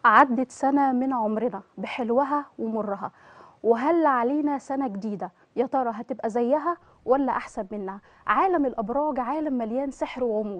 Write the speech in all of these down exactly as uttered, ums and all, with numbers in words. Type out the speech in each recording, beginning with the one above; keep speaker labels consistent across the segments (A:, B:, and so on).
A: عدت سنة من عمرنا بحلوها ومرها، وهل علينا سنة جديدة يا ترى هتبقى زيها ولا أحسن منها؟ عالم الأبراج عالم مليان سحر وغموض،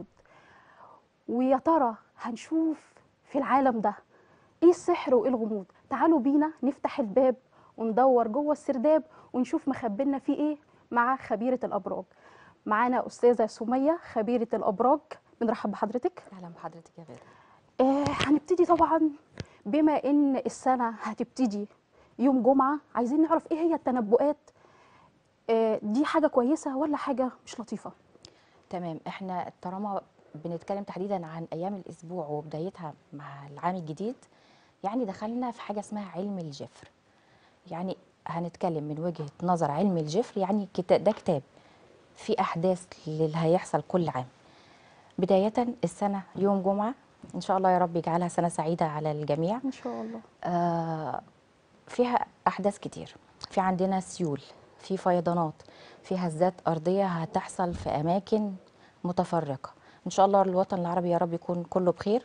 A: ويا ترى هنشوف في العالم ده إيه السحر وإيه الغموض؟ تعالوا بينا نفتح الباب وندور جوه السرداب ونشوف مخبلنا فيه إيه مع خبيرة الأبراج. معانا أستاذة سمية خبيرة الأبراج، بنرحب بحضرتك.
B: اهلا بحضرتك يا غاده.
A: آه هنبتدي طبعا، بما ان السنه هتبتدي يوم جمعه، عايزين نعرف ايه هي التنبؤات. آه دي حاجه كويسه ولا حاجه مش لطيفه؟
B: تمام، احنا طالما بنتكلم تحديدا عن ايام الاسبوع وبدايتها مع العام الجديد، يعني دخلنا في حاجه اسمها علم الجفر. يعني هنتكلم من وجهه نظر علم الجفر، يعني كتا- ده كتاب في احداث اللي هيحصل كل عام. بدايه السنه يوم جمعه، ان شاء الله يا رب يجعلها سنه سعيده على الجميع.
A: ان شاء الله.
B: آه فيها احداث كتير. في عندنا سيول، في فيضانات، في هزات ارضيه هتحصل في اماكن متفرقه. ان شاء الله الوطن العربي يا رب يكون كله بخير.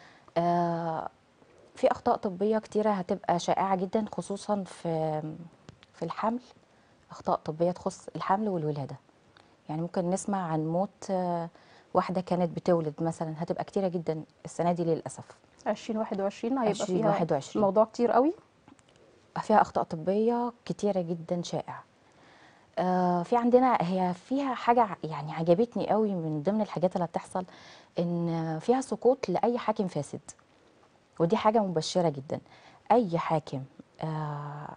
B: آه في اخطاء طبيه كتيره هتبقى شائعه جدا، خصوصا في في الحمل. اخطاء طبيه تخص الحمل والولاده، يعني ممكن نسمع عن موت آه واحده كانت بتولد مثلا، هتبقى كتيره جدا السنه دي للاسف.
A: ألفين وواحد وعشرين هيبقى فيها
B: ألفين وواحد وعشرين
A: الموضوع كتير قوي.
B: فيها اخطاء طبيه كتيره جدا شائعه. آه في عندنا هي فيها حاجة ع- يعني عجبتني قوي من ضمن الحاجات اللي هتحصل، ان فيها سقوط لأي حاكم فاسد، ودي حاجة مبشرة جدا. أي حاكم آه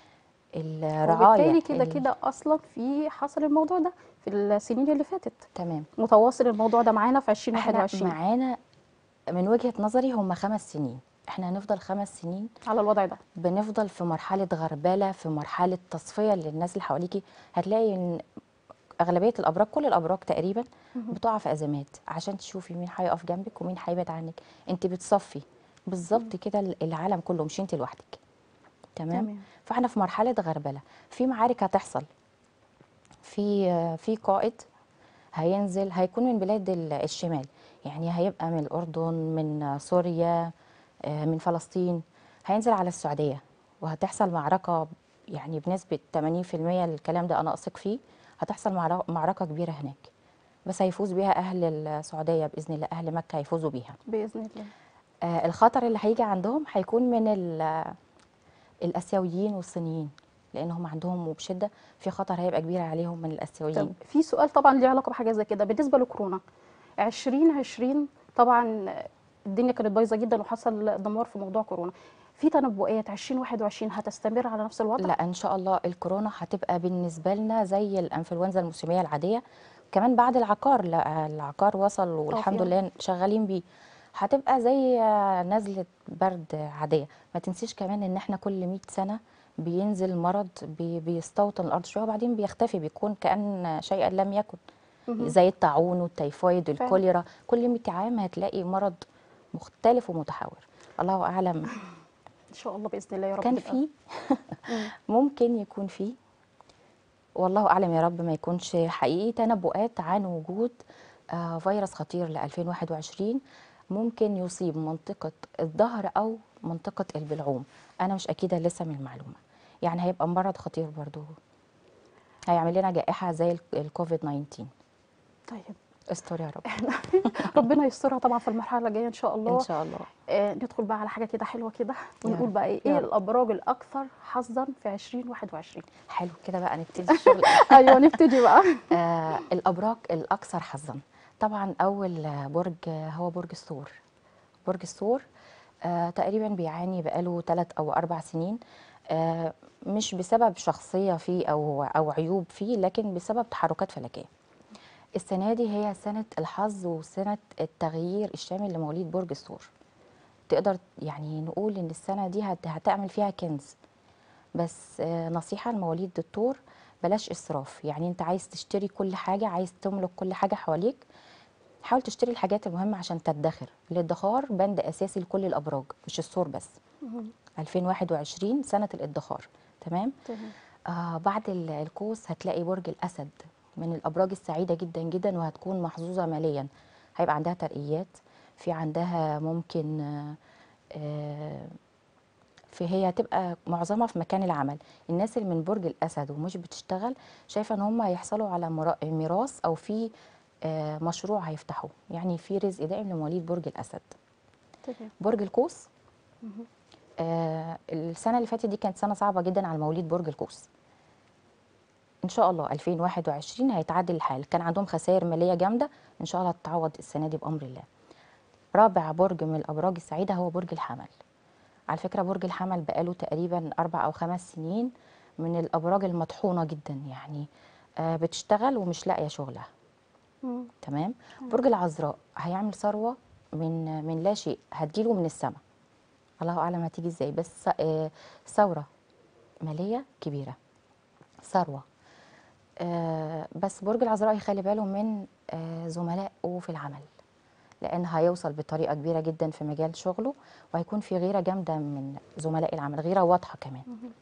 B: الرعاية
A: وبالتالي كده
B: ال-
A: كده اصلا في حصل الموضوع ده في السنين اللي فاتت،
B: تمام.
A: متواصل الموضوع ده معانا في
B: احنا
A: ألفين وواحد وعشرين
B: معانا من وجهة نظري هم خمس سنين، احنا هنفضل خمس سنين.
A: على الوضع ده.
B: بنفضل في مرحلة غربلة، في مرحلة تصفية للناس اللي حواليكي. هتلاقي ان اغلبيه الابراج، كل الابراج تقريبا،
A: مهم.
B: بتقع في ازمات عشان تشوفي مين هيقف جنبك ومين هيبعد عنك. انت بتصفي بالظبط كده العالم كله، مش انت لوحدك. تمام.
A: تمام.
B: فاحنا في مرحله غربله، في معارك هتحصل، في في قائد هينزل، هيكون من بلاد ال- الشمال، يعني هيبقى من الاردن، من سوريا، آه، من فلسطين. هينزل على السعوديه وهتحصل معركه، يعني بنسبه ثمانين في المية الكلام ده انا اثق فيه. هتحصل معر- معركه كبيره هناك، بس هيفوز بيها اهل السعوديه باذن الله، اهل مكه هيفوزوا بيها.
A: باذن الله.
B: آه، الخطر اللي هيجي عندهم هيكون من ال- الاسيويين والصينيين، لانهم عندهم وبشده في خطر هيبقى كبير عليهم من
A: طب
B: الاسيويين.
A: في سؤال طبعا ليه علاقه بحاجه زي كده بالنسبه لكورونا ألفين وعشرين، طبعا الدنيا كانت بايظه جدا وحصل دمار في موضوع كورونا. في تنبؤات ألفين وواحد وعشرين هتستمر على نفس الوضع؟
B: لا ان شاء الله الكورونا هتبقى بالنسبه لنا زي الانفلونزا الموسميه العاديه. كمان بعد العقار، لا العقار وصل
A: اه
B: والحمد
A: في
B: لله شغالين بيه. هتبقى زي نزله برد عاديه. ما تنسيش كمان ان احنا كل مئة سنه بينزل مرض بي بيستوطن الارض شويه وبعدين بيختفي، بيكون كأن شيئا لم يكن.
A: مهم.
B: زي الطاعون والتيفويد
A: فعلا.
B: والكوليرا، كل مئة عام هتلاقي مرض مختلف ومتحور. الله اعلم.
A: ان شاء الله باذن الله يا رب
B: كان
A: تبقى.
B: في
A: مم.
B: ممكن يكون في، والله اعلم يا رب ما يكونش حقيقي، تنبؤات عن وجود آه، فيروس خطير ل ألفين وواحد وعشرين ممكن يصيب منطقه الظهر او منطقه البلعوم. انا مش اكيده لسه من المعلومه، يعني هيبقى مرض خطير برضو، هيعمل لنا جائحه زي ال- الكوفيد تسعة عشر.
A: طيب.
B: استر يا رب.
A: ربنا يسترها طبعا في المرحله الجايه ان شاء
B: ان
A: الله.
B: شاء الله.
A: آه ندخل بقى على حاجه كده حلوه كده
B: يا
A: ونقول
B: رب.
A: بقى ايه
B: يا
A: ايه
B: رب.
A: الابراج الاكثر حظا في ألفين وواحد وعشرين.
B: حلو كده بقى نبتدي الشغل.
A: ايوه نبتدي بقى.
B: آه الابراج الاكثر حظا، طبعا اول برج هو برج الثور. برج الثور آه تقريبا بيعاني بقاله ثلاث او اربع سنين، آه مش بسبب شخصيه فيه او او عيوب فيه، لكن بسبب تحركات فلكيه. السنه دي هي سنه الحظ وسنه التغيير الشامل لمواليد برج الثور. تقدر يعني نقول ان السنه دي هت- هتعمل فيها كنز. بس آه نصيحه لمواليد الثور، بلاش اسراف. يعني انت عايز تشتري كل حاجه، عايز تملك كل حاجه حواليك، حاول تشتري الحاجات المهمة عشان تدخر. الادخار بند أساسي لكل الأبراج مش الثور بس.
A: مهم.
B: ألفين وواحد وعشرين سنة الادخار. تمام.
A: تمام.
B: آه بعد ال- القوس هتلاقي برج الأسد، من الأبراج السعيدة جدا جدا وهتكون محظوظة ماليا. هيبقى عندها ترقيات، في عندها ممكن آه آه، فهي هتبقى معظمها في مكان العمل. الناس اللي من برج الاسد ومش بتشتغل شايفه ان هم هيحصلوا على مرا- ميراث او في آه، مشروع هيفتحوه، يعني في رزق دائم لمواليد برج الاسد.
A: تمام.
B: برج القوس،
A: مهم.
B: آه، السنه اللي فاتت دي كانت سنه صعبه جدا على مواليد برج القوس. ان شاء الله ألفين وواحد وعشرين هيتعدل الحال، كان عندهم خسائر ماليه جامده، ان شاء الله تتعوض السنه دي بامر الله. رابع برج من الابراج السعيده هو برج الحمل. على فكره برج الحمل بقاله تقريبا اربع او خمس سنين من الابراج المطحونه جدا، يعني آه، بتشتغل ومش لاقيه شغلها.
A: مم.
B: تمام.
A: تمام.
B: برج العذراء هيعمل ثروه من من لا شيء، هتجيله من السماء، الله اعلم هتيجي ازاي، بس آه، ثوره ماليه كبيره، ثروه. آه، بس برج العذراء يخلي باله من آه، زملائه في العمل، لان هيوصل بطريقه كبيره جدا في مجال شغله، وهيكون في غيره جامده من زملاء العمل، غيره واضحه كمان.
A: مهم.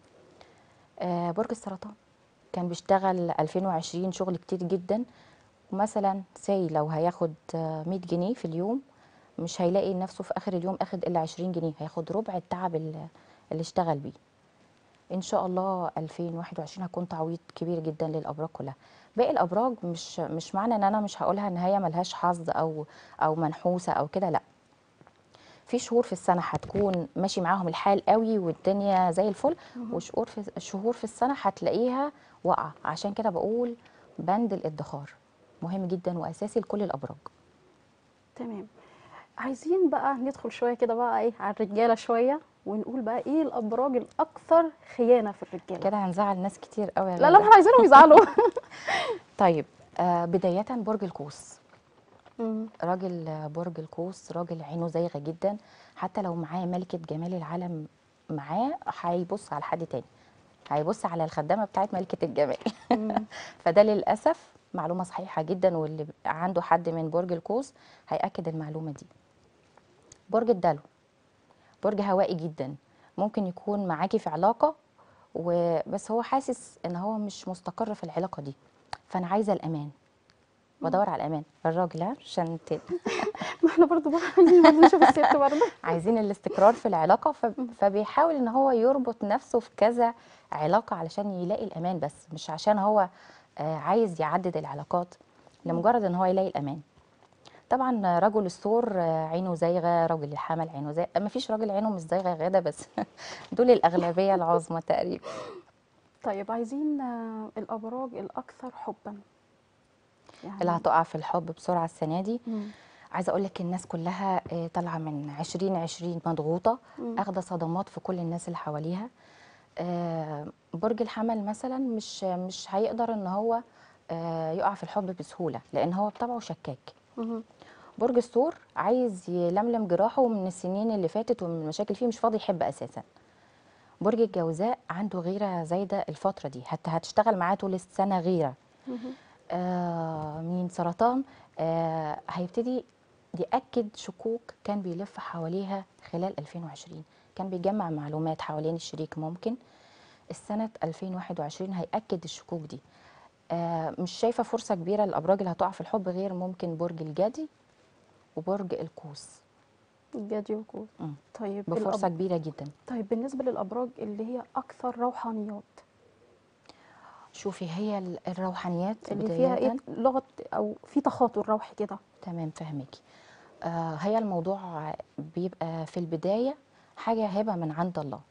B: آه، برج السرطان كان بيشتغل ألفين وعشرين شغل كتير جدا، ومثلا سي لو هياخد آه، مية جنيه في اليوم، مش هيلاقي نفسه في اخر اليوم اخد الا عشرين جنيه، هياخد ربع التعب اللي اللي اشتغل بيه. ان شاء الله ألفين وواحد وعشرين هتكون تعويض كبير جدا للابراج كلها. باقي الابراج مش مش معنى ان انا مش هقولها ان هي ملهاش حظ او او منحوسه او كده، لا. في شهور في السنه هتكون ماشي معاهم الحال قوي والدنيا زي الفل،
A: مهم.
B: وشهور في شهور في السنه هتلاقيها واقعه. عشان كده بقول بند الادخار مهم جدا واساسي لكل الابراج.
A: تمام. عايزين بقى ندخل شويه كده بقى ايه على الرجاله شويه، ونقول بقى ايه الابراج الاكثر خيانه في الرجاله.
B: كده هنزعل ناس كتير قوي يا
A: لا لا،
B: غاده.
A: احنا عايزينهم يزعلوا.
B: طيب، آه بدايه برج القوس.
A: مم.
B: راجل برج القوس راجل عينه زايغه جدا، حتى لو معاه ملكه جمال العالم معاه هيبص على حد تاني، هيبص على الخدامه بتاعت ملكه الجمال.
A: مم.
B: فده للاسف معلومه صحيحه جدا، واللي عنده حد من برج القوس هياكد المعلومه دي. برج الدلو برج هوائي جدا، ممكن يكون معاكي في علاقه وبس هو حاسس ان هو مش مستقر في العلاقه دي، فانا عايزه الامان،
A: مم.
B: بدور على الامان الراجل ها، عشان ت-
A: ما احنا برضو بقى عايزين برضو نشوف الست برضو.
B: عايزين الاستقرار في العلاقه، ف-
A: مم.
B: فبيحاول ان هو يربط نفسه في كذا علاقه علشان يلاقي الامان، بس مش عشان هو آه، عايز يعدد العلاقات،
A: مم.
B: لمجرد ان هو يلاقي الامان. طبعا رجل الثور آه، عينه زايغه، راجل الحمل عينه زايغه، ما فيش راجل عينه مش زايغه غاده بس دول الاغلبيه العظمى تقريبا.
A: طيب عايزين آه، الابراج الاكثر حبا
B: اللي
A: يعني.
B: هتقع في الحب بسرعه السنه دي،
A: مم.
B: عايزه اقول لك الناس كلها آه، طالعه من عشرين عشرين مضغوطه،
A: مم.
B: اخده صدمات في كل الناس اللي حواليها. آه، برج الحمل مثلا مش مش هيقدر ان هو آه، يقع في الحب بسهوله، لان هو بطبعه شكاك.
A: مم.
B: برج الثور عايز يلملم جراحه من السنين اللي فاتت ومن المشاكل فيه، مش فاضي يحب اساسا. برج الجوزاء عنده غيره زايده الفتره دي، حتى هتشتغل معاه طول السنه غيره.
A: مم.
B: آه مين سرطان، آه هيبتدي يأكد شكوك كان بيلف حواليها خلال ألفين وعشرين، كان بيجمع معلومات حوالين الشريك، ممكن السنة ألفين وواحد وعشرين هيأكد الشكوك دي. آه مش شايفة فرصة كبيرة للأبراج اللي هتقع في الحب غير ممكن برج الجدي وبرج القوس.
A: الجدي والقوس.
B: مم.
A: طيب الأب...
B: بفرصة كبيرة جدا.
A: طيب بالنسبه للابراج اللي هي اكثر روحانيات،
B: شوفي هي ال- الروحانيات
A: اللي فيها ايه
B: بداية.
A: لغه او في تخاطر روحي كده.
B: تمام فهميكي. آه هي الموضوع بيبقى في البداية حاجة هبة من عند الله،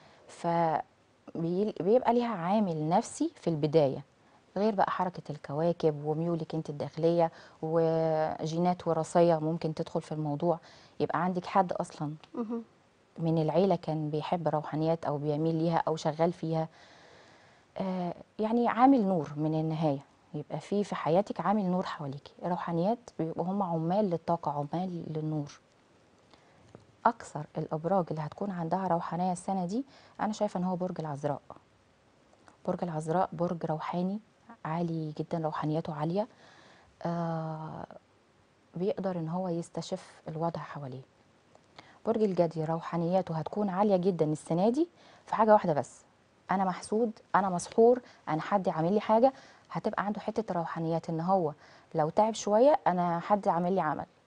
B: فبيبقى ليها عامل نفسي في البداية، غير بقى حركة الكواكب وميولك انت الداخلية وجينات وراثية ممكن تدخل في الموضوع، يبقى عندك حد أصلا
A: مهم.
B: من العيلة كان بيحب روحانيات أو بيميل ليها أو شغال فيها. آه يعني عامل نور من النهاية، يبقى في في حياتك عامل نور حواليكي. الروحانيات بيبقوا هم عمال للطاقة، عمال للنور. أكثر الأبراج اللي هتكون عندها روحانية السنة دي أنا شايفة إن هو برج العذراء. برج العذراء برج روحاني عالي جدا، روحانيته عالية، آه بيقدر إن هو يستشف الوضع حواليه. برج الجدي روحانياته هتكون عالية جدا السنة دي في حاجة واحدة بس، أنا محسود، أنا مسحور، أنا حد عامل لي حاجة. هتبقى عنده حتة روحانيات إن هو لو تعب شوية أنا حد عامل لي عمل،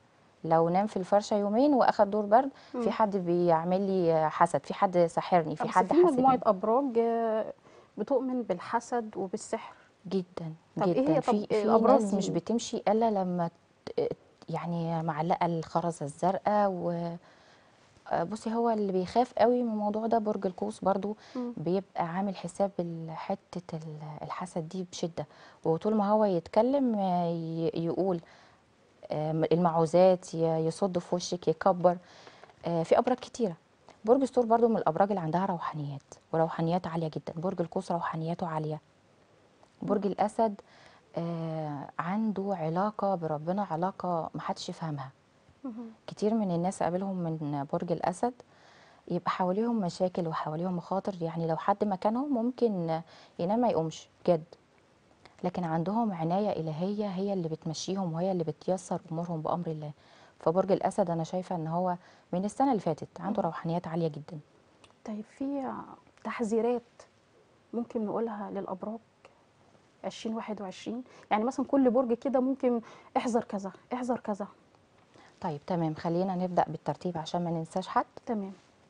B: لو نام في الفرشه يومين واخد دور برد، في
A: مم.
B: حد بيعمل لي حسد، في حد ساحرني، في
A: بس
B: حد
A: في مجموعة
B: حاسدني.
A: أبراج آه، بتؤمن بالحسد وبالسحر.
B: جدا
A: طب إيه هي
B: جدا.
A: طب
B: في في
A: الأبراج
B: ناس مش
A: دي؟
B: بتمشي الا لما ت- يعني معلقه الخرزه الزرقاء. و آه، بصي، هو اللي بيخاف قوي من الموضوع ده برج القوس برضو،
A: مم.
B: بيبقى عامل حساب ال- حته ال- الحسد دي بشده. وطول ما هو يتكلم آه، ي- يقول آم، المعوذات، ي- يصد في وشك، يكبر. آه، في ابراج كتيره. برج الثور برضو من الابراج اللي عندها روحانيات، وروحانيات عاليه جدا. برج القوس روحانياته عاليه.
A: مم.
B: برج الاسد آه، عنده علاقه بربنا، علاقه محدش يفهمها.
A: مم.
B: كتير من الناس قابلهم من برج الاسد يبقى حواليهم مشاكل وحواليهم مخاطر، يعني لو حد مكانهم ممكن ينام ما يقومش بجد. لكن عندهم عناية إلهية هي اللي بتمشيهم وهي اللي بتيسر أمورهم بأمر الله. فبرج الأسد أنا شايفة إن هو من السنة اللي فاتت عنده
A: مم.
B: روحانيات عالية جدا.
A: طيب في تحذيرات ممكن نقولها للأبراج ألفين وواحد وعشرين؟ يعني مثلا كل برج كده ممكن احذر كذا احذر كذا.
B: طيب تمام، خلينا نبدأ بالترتيب عشان ما ننساش حد.
A: تمام.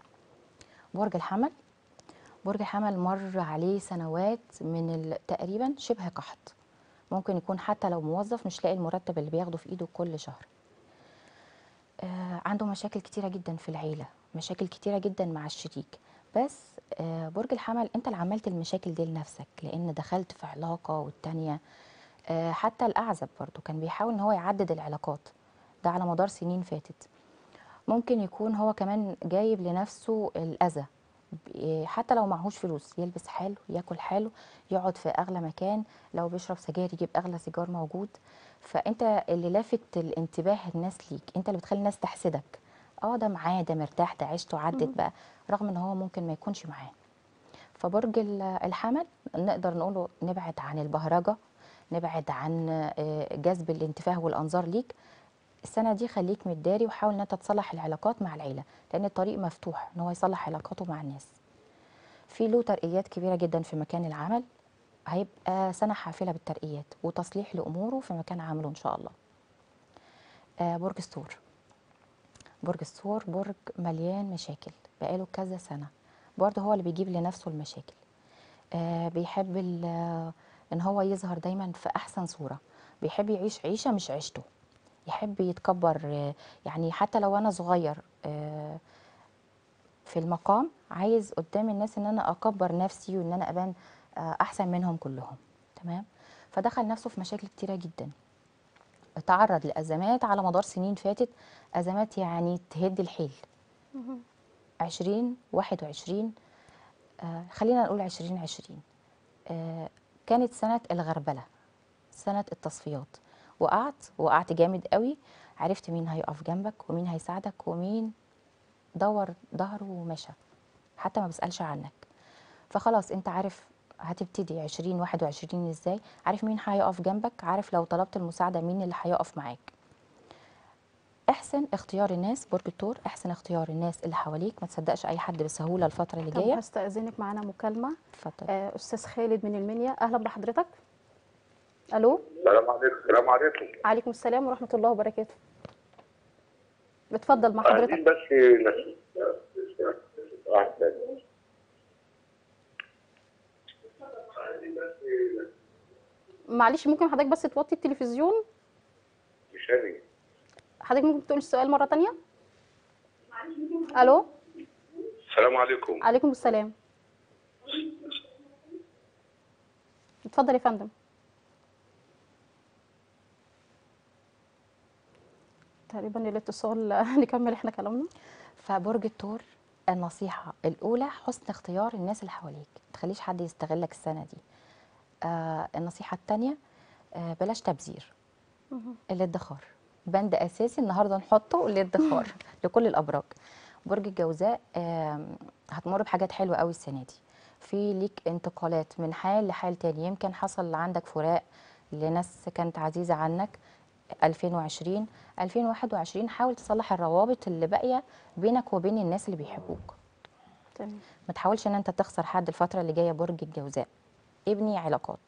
B: برج الحمل. برج الحمل مر عليه سنوات من ال- تقريبا شبه قحط. ممكن يكون حتى لو موظف مش لاقي المرتب اللي بياخده في ايده كل شهر. آه، عنده مشاكل كتيرة جدا في العيلة، مشاكل كتيرة جدا مع الشريك. بس آه، برج الحمل انت اللي عملت المشاكل دي لنفسك، لان دخلت في علاقة والتانية. آه، حتى الأعزب برضو كان بيحاول ان هو يعدد العلاقات، ده على مدار سنين فاتت. ممكن يكون هو كمان جايب لنفسه الأذى. ب- حتى لو معهوش فلوس يلبس حلو، ياكل حلو، يقعد في أغلى مكان، لو بيشرب سجاير يجيب أغلى سيجار موجود. فأنت اللي لافت الانتباه الناس ليك، أنت اللي بتخلي الناس تحسدك. اه ده معاه، ده مرتاح، ده عيشته عدت
A: مم.
B: بقى، رغم ان هو ممكن ما يكونش معاه. فبرج ال- الحمل نقدر نقوله نبعد عن البهرجة، نبعد عن آه، جذب الانتباه والأنظار ليك. السنة دي خليك متداري، وحاول ان انت تصلح العلاقات مع العيلة، لان الطريق مفتوح ان هو يصلح علاقاته مع الناس. في له ترقيات كبيرة جدا في مكان العمل، هيبقى سنة حافلة بالترقيات وتصليح لأموره في مكان عمله إن شاء الله. آه برج الثور. برج الثور برج مليان مشاكل بقاله كذا سنة، برضه هو اللي بيجيب لنفسه المشاكل. آه بيحب ال- آه، ان هو يظهر دايما في احسن صورة، بيحب يعيش عيشة مش عيشته، يحب يتكبر. آه، يعني حتى لو انا صغير آه، في المقام، عايز قدام الناس ان انا اكبر نفسي وان انا ابان آه، احسن منهم كلهم. تمام. فدخل نفسه في مشاكل كتيرة جدا، تعرض لازمات على مدار سنين فاتت، ازمات يعني تهد الحيل.
A: مم.
B: عشرين واحد وعشرين، آه خلينا نقول عشرين عشرين، آه كانت سنة الغربلة، سنة التصفيات. وقعت وقعت جامد قوي، عرفت مين هيقف جنبك ومين هيساعدك ومين دور ظهره ومشى، حتى ما بيسألش عنك. فخلاص انت عارف هتبتدي عشرين واحد وعشرين ازاي، عارف مين هيقف جنبك، عارف لو طلبت المساعدة مين اللي هيقف معاك. احسن اختيار الناس، برج الثور، احسن اختيار الناس اللي حواليك، ما تصدقش اي حد بسهولة الفترة اللي
A: طب
B: جاية.
A: هستأذنك، معانا مكالمة.
B: اتفضل.
A: آه، أستاذ خالد من المنيا، أهلا بحضرتك. ألو.
C: السلام عليكم. السلام عليكم.
A: عليكم السلام ورحمة الله وبركاته. اتفضل مع حضرتك.
C: عايزين بس نس... واحد تاني.
A: معلش ممكن حضرتك بس توطي التلفزيون؟
C: مش أنا.
A: حضرتك ممكن تقول السؤال مرة تانية؟ ألو.
C: السلام عليكم.
A: عليكم السلام. اتفضل يا فندم. تقريبا الاتصال نكمل احنا كلامنا.
B: فبرج الثور، النصيحة الأولى حسن اختيار الناس اللي حواليك، ما تخليش حد يستغلك السنة دي. آه النصيحة التانية، آه بلاش تبذير، الادخار. بند أساسي النهاردة نحطه، الادخار لكل الأبراج. برج الجوزاء، آه هتمر بحاجات حلوة قوي السنة دي، في ليك انتقالات من حال لحال تاني، يمكن حصل عندك فراق لناس كانت عزيزة عنك. ألفين وعشرين ألفين وواحد وعشرين حاول تصلح الروابط اللي باقيه بينك وبين الناس اللي بيحبوك.
A: تمام.
B: ما تحاولش ان انت تخسر حد الفتره اللي جايه. برج الجوزاء، ابني علاقات.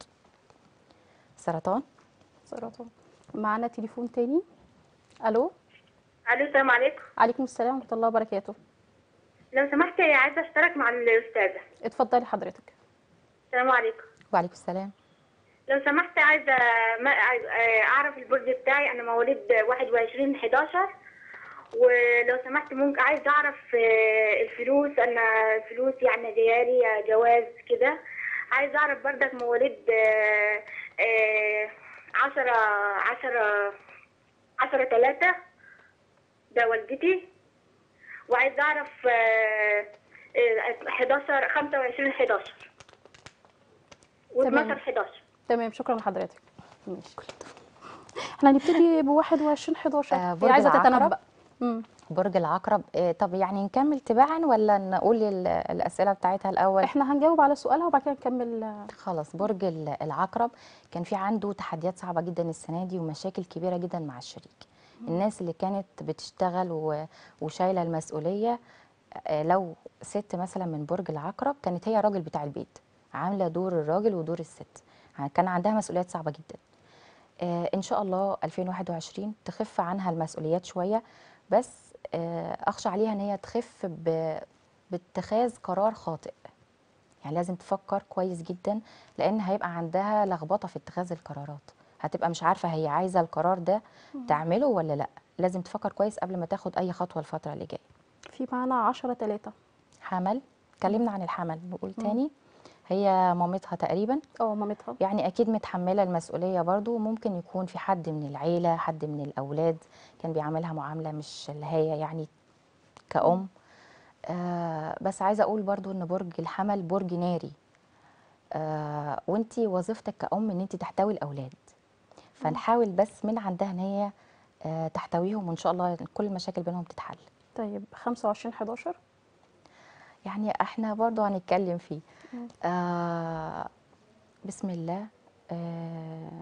B: سرطان.
A: سرطان. معانا تليفون تاني. ألو.
D: الو السلام عليكم.
A: عليكم السلام ورحمه الله وبركاته.
D: لو سمحت عايزه اشترك مع الاستاذه.
A: اتفضلي حضرتك.
D: السلام عليكم.
B: وعليكم السلام.
D: لو سمحت عايزه ما... عايز- آه، اعرف البرج بتاعي. انا مواليد واحد وعشرين حداشر، ولو سمحت ممكن عايزه اعرف آه، الفلوس. انا فلوس يعني جايالي جواز كده. عايزه اعرف بردك مواليد آه، آه، عشرة عشرة عشرة تلاتة، ده والدتي. وعايزه اعرف آه، آه، حداشر خمسة وعشرين حداشر
A: تمام.
D: و12 حداشر.
A: تمام، شكرا لحضرتك. ماشي. احنا هنبتدي ب واحد وعشرين حداشر.
B: آه،
A: هي
B: برج
A: عايزه
B: العقرب.
A: تتنبأ. امم
B: برج العقرب. آه، طب يعني نكمل تباعا ولا نقول ال- الأسئلة بتاعتها الأول؟
A: احنا هنجاوب على سؤالها وبعد كده نكمل. آه،
B: خلاص. برج ال- العقرب كان في عنده تحديات صعبة جدا السنة دي ومشاكل كبيرة جدا مع الشريك. الناس اللي كانت بتشتغل و- وشايلة المسؤولية، آه، لو ست مثلا من برج العقرب كانت هي راجل بتاع البيت، عاملة دور الراجل ودور الست، ع- كان عندها مسؤوليات صعبة جدا. آه، ان شاء الله ألفين وواحد وعشرين تخف عنها المسؤوليات شويه، بس آه، اخشى عليها ان هي تخف ب- باتخاذ قرار خاطئ. يعني لازم تفكر كويس جدا، لان هيبقى عندها لخبطه في اتخاذ القرارات، هتبقى مش عارفه هي عايزه القرار ده تعمله ولا لا. لازم تفكر كويس قبل ما تاخد اي خطوه الفتره اللي جايه.
A: في معانا عشرة تلاتة.
B: حمل. اتكلمنا عن الحمل، نقول تاني. هي مامتها تقريبا،
A: اه مامتها.
B: يعني اكيد متحمله المسؤوليه برضو. ممكن يكون في حد من العيله، حد من الاولاد كان بيعاملها معامله مش اللي هي يعني كأم. آه بس عايزه اقول برضو ان برج الحمل برج ناري، آه وانتي وظيفتك كأم ان انتي تحتوي الاولاد، فنحاول بس من عندها ان هي آه تحتويهم، وان شاء الله كل المشاكل بينهم تتحل.
A: طيب خمسة وعشرين حداشر.
B: يعني احنا برضو هنتكلم فيه.
A: مم.
B: آه بسم الله. آه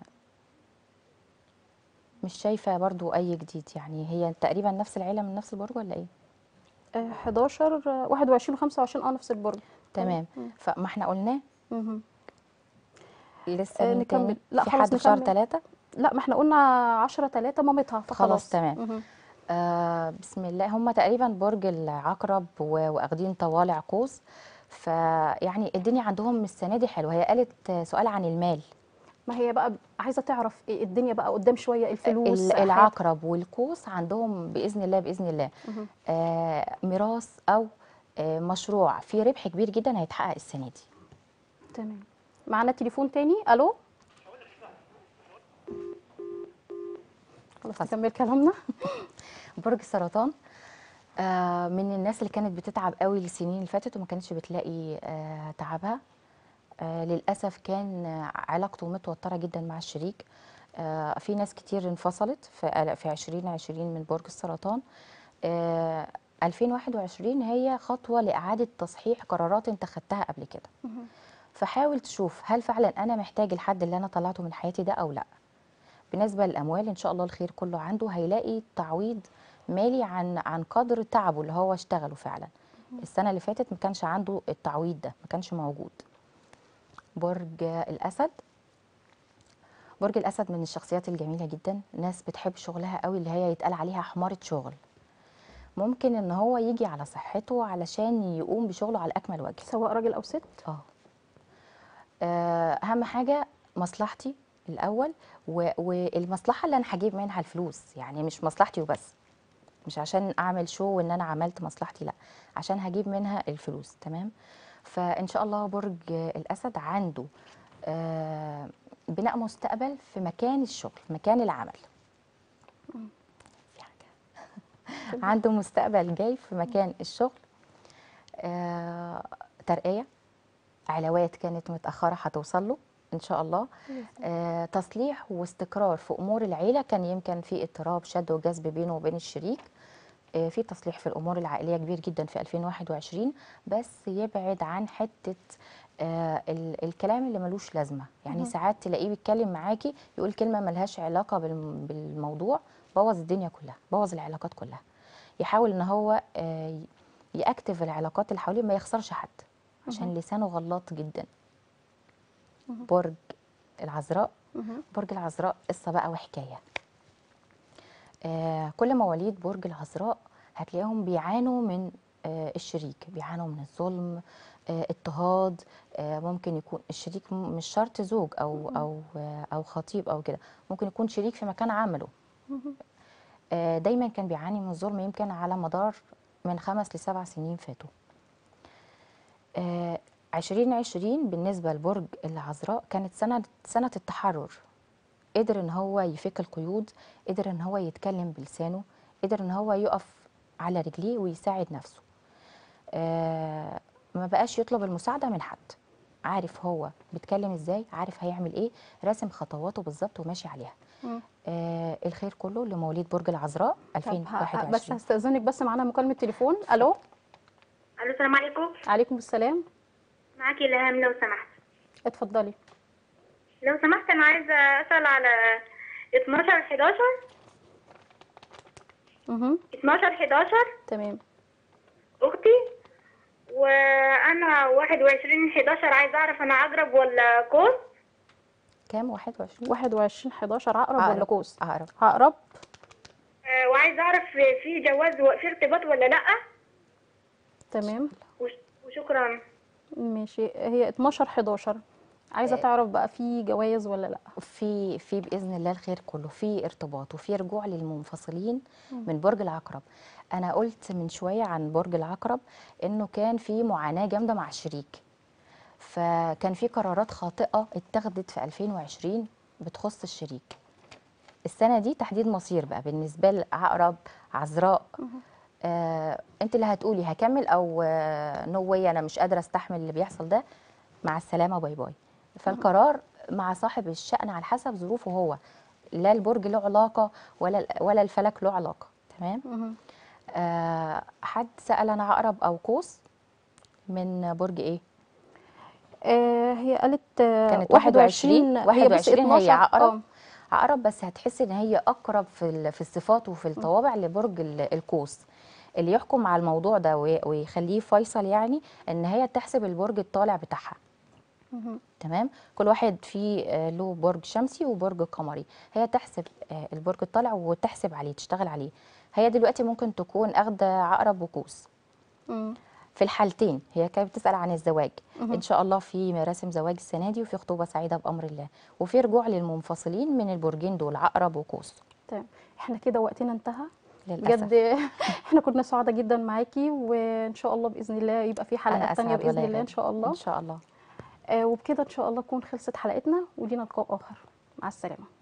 B: مش شايفة برضو أي جديد، يعني هي تقريبا نفس العيلة من نفس البرج ولا إيه؟
A: آه، حداشر آه، واحد وعشرين وخمسة وعشرين اه نفس البرج.
B: تمام.
A: مم.
B: فما احنا قلناه
A: مهم.
B: لسه
A: آه،
B: مين تاني؟
A: نكمل. لا
B: في
A: خلاص
B: حد في شهر
A: نكمل.
B: ثلاثة؟
A: لا ما احنا قلنا عشرة تلاتة مامتها
B: خلاص
A: فخلاص.
B: تمام.
A: مهم.
B: آه بسم الله. هم تقريبا برج العقرب و- واخدين طوالع قوس، فيعني الدنيا عندهم السنة دي حلوة. هي قالت آه، سؤال عن المال.
A: ما هي بقى عايزه تعرف إيه الدنيا بقى قدام شويه، الفلوس
B: ال-
A: حياتها.
B: العقرب والقوس عندهم بإذن الله بإذن الله
A: مهم.
B: آه ميراث أو آه مشروع فيه ربح كبير جدا هيتحقق السنة دي.
A: تمام. معانا تليفون تاني. الو. خلاص
B: فصل.
A: نكمل كلامنا.
B: برج السرطان آه، من الناس اللي كانت بتتعب قوي السنين اللي فاتت وما كانتش بتلاقي آه، تعبها. آه، للأسف كان آه، علاقته متوترة جدا مع الشريك. آه، في ناس كتير انفصلت في في عشرين عشرين من برج السرطان. آه، ألفين وواحد وعشرين هي خطوة لإعادة تصحيح قرارات انت خدتها قبل كده.
A: مهم.
B: فحاول تشوف هل فعلا أنا محتاج الحد اللي أنا طلعته من حياتي ده أو لا. بالنسبة للأموال إن شاء الله الخير كله عنده، هيلاقي تعويض مالي عن عن قدر تعبه اللي هو اشتغله فعلا. السنة اللي فاتت ما كانش عنده التعويض ده، ما كانش موجود. برج الأسد. برج الأسد من الشخصيات الجميلة جدا، ناس بتحب شغلها قوي، اللي هي يتقال عليها حمارة شغل. ممكن ان هو يجي على صحته علشان يقوم بشغله على أكمل وجه.
A: سواء راجل او ست.
B: اه آه، اهم حاجه مصلحتي الاول، و- والمصلحه اللي انا هجيب منها الفلوس، يعني مش مصلحتي وبس، مش عشان اعمل شو وان انا عملت مصلحتي، لا، عشان هجيب منها الفلوس. تمام. فان شاء الله برج الاسد عنده آه، بناء مستقبل في مكان الشغل، مكان العمل. في حاجه عنده مستقبل جاي في مكان الشغل. آه، ترقيه، علاوات كانت متأخرة هتوصل له إن شاء الله. آه تصليح واستقرار في أمور العيلة، كان يمكن في اضطراب شد وجذب بينه وبين الشريك. آه في تصليح في الأمور العائلية كبير جدا في ألفين وواحد وعشرين، بس يبعد عن حتة آه ال الكلام اللي ملوش لازمة. يعني
A: مهم.
B: ساعات تلاقيه بيتكلم معاكي يقول كلمة ملهاش علاقة بالم- بالموضوع، بوظ الدنيا كلها، بوظ العلاقات كلها. يحاول إن هو آه يأكتف العلاقات اللي حواليه، ما يخسرش حد، عشان
A: مهم.
B: لسانه غلاط جدا.
A: مهم.
B: برج العذراء.
A: مهم.
B: برج العذراء قصة بقى وحكاية. آه كل مواليد برج العذراء هتلاقيهم بيعانوا من آه الشريك، بيعانوا من الظلم، آه اضطهاد. آه ممكن يكون الشريك م- مش شرط زوج او او آه او خطيب او كده، ممكن يكون شريك في مكان عمله. آه دايما كان بيعاني من الظلم، يمكن على مدار من خمس لسبع سنين فاتوا. آه عشرين عشرين بالنسبة لبرج العذراء كانت سنة سنة التحرر. قدر ان هو يفك القيود، قدر ان هو يتكلم بلسانه، قدر ان هو يقف على رجليه ويساعد نفسه. آه ما بقاش يطلب المساعدة من حد، عارف هو بيتكلم ازاي، عارف هيعمل ايه، راسم خطواته بالظبط وماشي عليها.
A: مم.
B: آه الخير كله لمواليد برج العذراء
A: طب ه- ه- بس
B: ألفين وواحد وعشرين.
A: هستأذنك، بس معانا مكالمة تليفون. الو.
D: الو السلام عليكم.
A: عليكم السلام.
D: معاكي الهام لو سمحت.
A: اتفضلي.
D: لو سمحت انا عايزه اسال على اتناشر حداشر.
A: اها.
D: اتناشر حداشر
A: تمام.
D: اختي، وانا واحد وعشرين حداشر. عايزه اعرف انا عقرب ولا قوس.
B: كام؟ واحد وعشرين.
A: واحد وعشرين حداشر عقرب ولا
B: عقرب.
A: قوس؟
B: عقرب.
A: عقرب.
D: آه، وعايزه اعرف في جواز وفي ارتباط ولا لا.
A: تمام.
D: وش- وشكرا.
A: ماشي، هي اتناشر حداشر، عايزه
B: آه،
A: تعرف بقى في جواز ولا لا؟
B: في في باذن الله الخير كله، في ارتباط وفي رجوع للمنفصلين من برج العقرب. انا قلت من شويه عن برج العقرب انه كان في معاناه جامده مع الشريك، فكان في قرارات خاطئه اتخذت في ألفين وعشرين بتخص الشريك. السنه دي تحديد مصير بقى بالنسبه لعقرب عذراء. آه انت اللي هتقولي هكمل او آه نو واي، انا مش قادره استحمل اللي بيحصل ده، مع السلامه، باي باي. فالقرار مع صاحب الشأن على حسب ظروفه هو، لا البرج له علاقه ولا ولا الفلك له علاقه. تمام.
A: مهم.
B: آه حد سأل انا عقرب او قوس من برج ايه؟
A: آه هي قالت آه
B: كانت
A: واحد
B: واحد وعشرين.
A: وعشرين، هي
B: واحد
A: بس
B: وعشرين هي
A: اتناشر.
B: عقرب.
A: اه.
B: عقرب بس هتحس ان هي اقرب في ال- في الصفات وفي الطوابع لبرج ال- القوس. اللي يحكم على الموضوع ده وي- ويخليه فيصل يعني ان هي تحسب البرج الطالع بتاعها.
A: مهم.
B: تمام. كل واحد فيه آه، له برج شمسي وبرج قمري، هي تحسب آه، البرج الطالع وتحسب عليه، تشتغل عليه. هي دلوقتي ممكن تكون اخده عقرب وقوس.
A: مم.
B: في الحالتين هي كانت بتسأل عن الزواج.
A: مهم.
B: ان شاء الله في مراسم زواج السنه دي، وفي خطوبه سعيده بامر الله، وفي رجوع للمنفصلين من البرجين دول عقرب وقوس.
A: تمام. احنا كده وقتنا انتهى
B: للاسف.
A: بجد. احنا كنا سعداء جدا معاكي، وان شاء الله باذن الله يبقى في
B: انا
A: حلقات تانية
B: اسعد والله
A: باذن
B: يا
A: الله ان
B: غالي.
A: شاء
B: ان
A: الله.
B: شاء الله.
A: آه وبكده ان شاء الله تكون خلصت حلقتنا، ولينا لقاء اخر. مع السلامه.